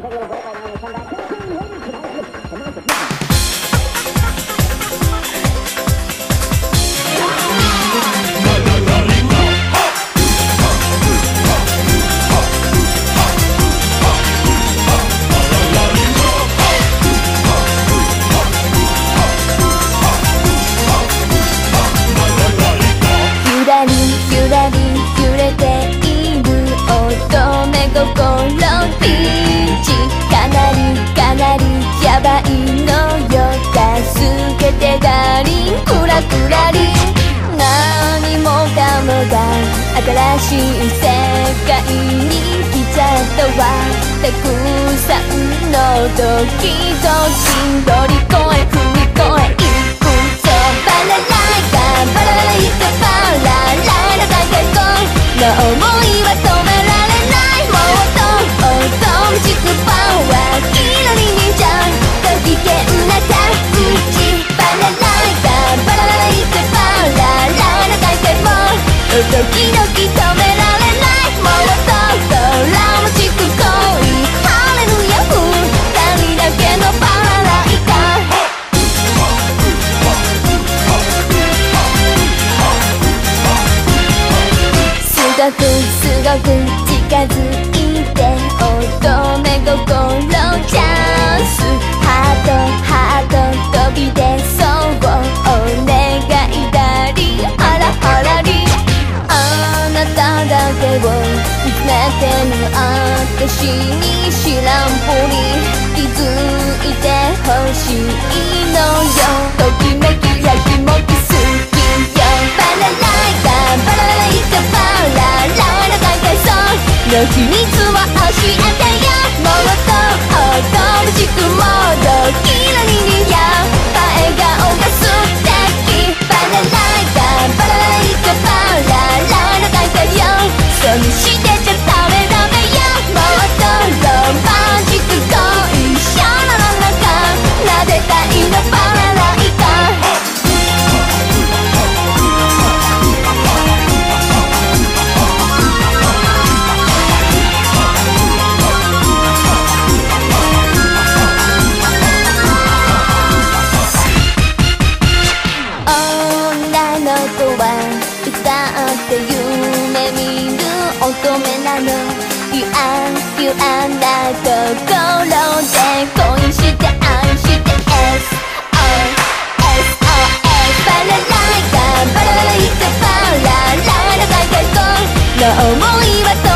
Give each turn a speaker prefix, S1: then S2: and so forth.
S1: ゆらり揺れている乙女心ピーチ、かなりやばいのよ、助けてダーリン、クラクラリン、何もかもが新しい世界に来ちゃったわ、たくさんのドキドキ乗り越え踏み越えいくぞ、バラライカバラライカバラライラ大会ゴーの想いは止められない、もっと乙女チクパワーキラリ忍者ご機嫌なタッチ、バラライカバラライカバラライラ大会もドキドキ止められない、もっとドラマチク恋ハレルヤフ二人だけのバラライカ、すごく近づいて乙女心チャンス、ハート飛び出そうお願いダーリン、ハラハラリン、あなただけを見つめてる私に知らんぷり気づいてほしいのよ、ときめきやきもき好きよ、バラライカバラライカバラライラ大体そうの秘密は教えてよ、もっと乙女チクモードキラリリや笑顔が素敵、バラライカバラライカバラライラ大体よ、そうにしてちゃダメダメよ、もっとロマンチック恋シャラララか撫でたいのバラライカ、女の子はいつだって夢見る乙女なの、ピュアな心で恋して愛して SOS バラライカバラライカバラライラ大会ゴーの想いは